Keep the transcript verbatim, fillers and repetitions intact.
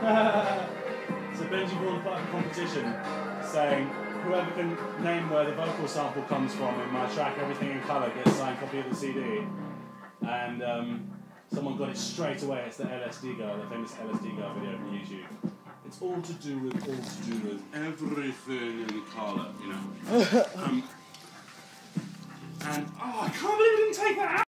So Benji Vaughan put up a competition saying whoever can name where the vocal sample comes from in my track Everything in Colour gets a signed copy of the C D. And um, someone got it straight away. It's the L S D Girl, the famous L S D Girl video from YouTube. It's all to do with, all to do with everything in colour, you know. um, and, oh, I can't believe I didn't take that out!